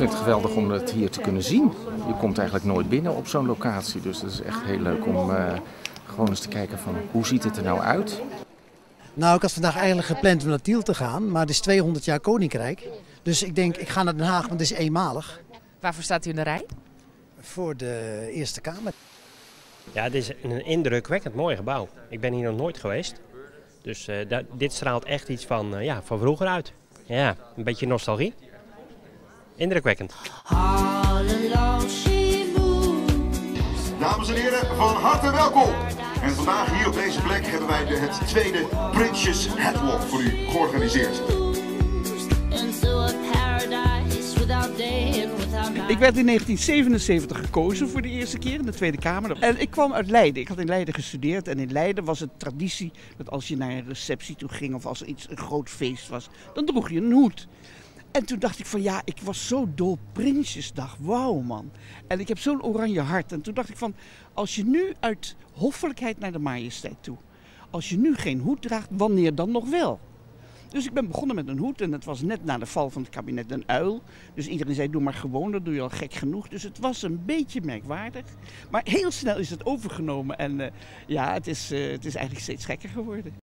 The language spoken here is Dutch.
vind het geweldig om het hier te kunnen zien. Je komt eigenlijk nooit binnen op zo'n locatie. Dus het is echt heel leuk om gewoon eens te kijken van hoe ziet het er nou uit. Nou, ik had vandaag eigenlijk gepland om naar Tiel te gaan, maar het is 200 jaar Koninkrijk. Dus ik denk, ik ga naar Den Haag, want het is eenmalig. Waarvoor staat u in de rij? Voor de Eerste Kamer. Ja, het is een indrukwekkend mooi gebouw. Ik ben hier nog nooit geweest. Dus dit straalt echt iets van vroeger uit. Ja, een beetje nostalgie. Indrukwekkend. Dames en heren, van harte welkom. En vandaag hier op deze plek hebben wij het tweede Prinsjes Headwalk voor u georganiseerd. Ik werd in 1977 gekozen voor de eerste keer in de Tweede Kamer. En ik kwam uit Leiden. Ik had in Leiden gestudeerd. En in Leiden was het traditie dat als je naar een receptie toe ging of als er een groot feest was, dan droeg je een hoed. En toen dacht ik van ja, ik was zo dol Prinsjesdag. Wauw man. En ik heb zo'n oranje hart. En toen dacht ik van, als je nu uit hoffelijkheid naar de majesteit toe, als je nu geen hoed draagt, wanneer dan nog wel? Dus ik ben begonnen met een hoed en het was net na de val van het kabinet een uil. Dus iedereen zei, doe maar gewoon, dat doe je al gek genoeg. Dus het was een beetje merkwaardig. Maar heel snel is het overgenomen en het is eigenlijk steeds gekker geworden.